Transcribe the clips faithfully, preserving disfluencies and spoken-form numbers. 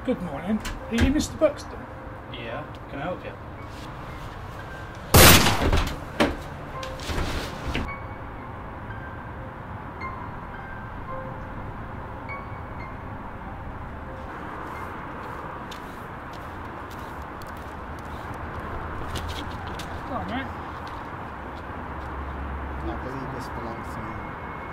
Good morning. Are you Mister Buxton? Yeah, can I help you? Go on, mate. I believe this belongs to you.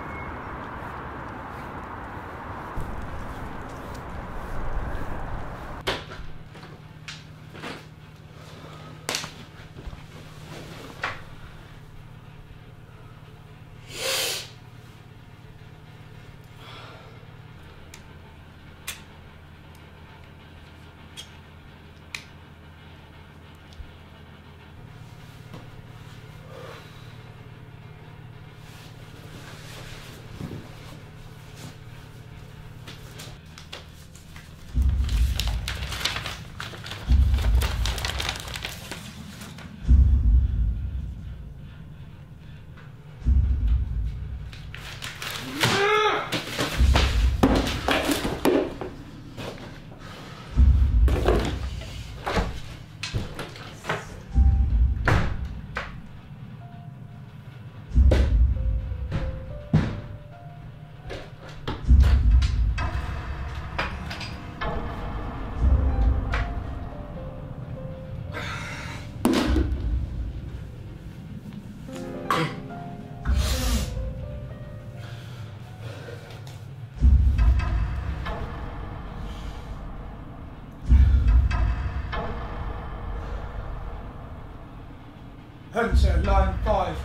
Hunter, line five.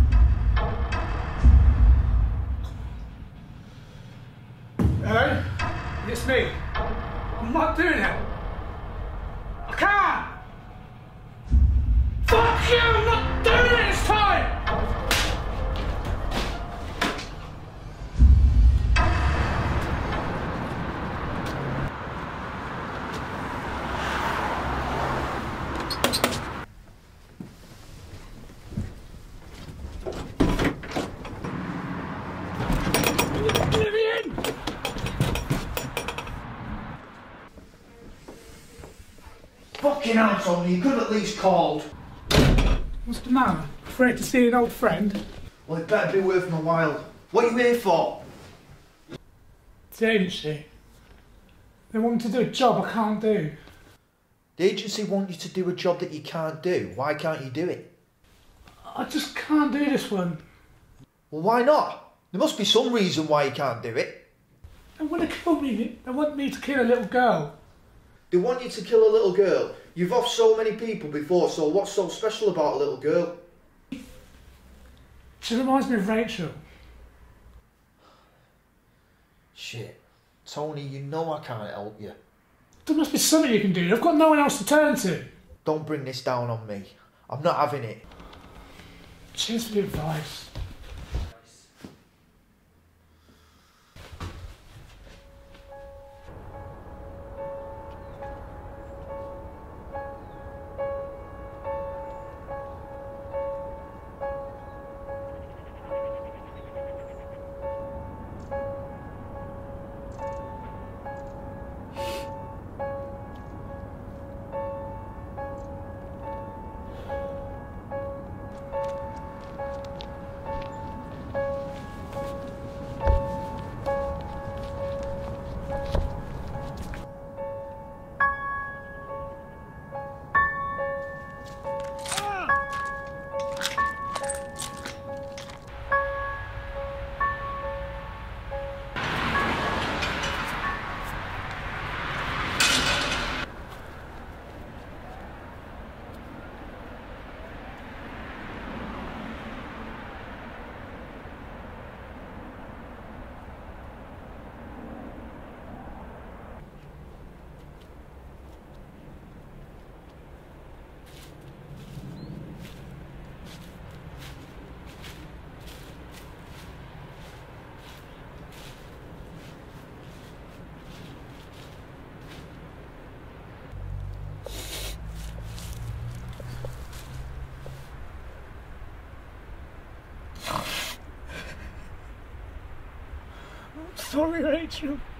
Hello? It's me. I'm not doing it. I can't! Fuck you! I'm not doing it this time! Fucking hell, Tony, you could have at least called. What's the matter? Afraid to see an old friend? Well, it better be worth my while. What are you here for? It's the agency. They want me to do a job I can't do. The agency want you to do a job that you can't do. Why can't you do it? I just can't do this one. Well, why not? There must be some reason why you can't do it. They want to kill me. They want me to kill a little girl. They want you to kill a little girl. You've off so many people before, so what's so special about a little girl? She reminds me of Rachel. Shit. Tony, you know I can't help you. There must be something you can do. I've got no one else to turn to. Don't bring this down on me. I'm not having it. Cheers for the advice. Sorry, Rachel.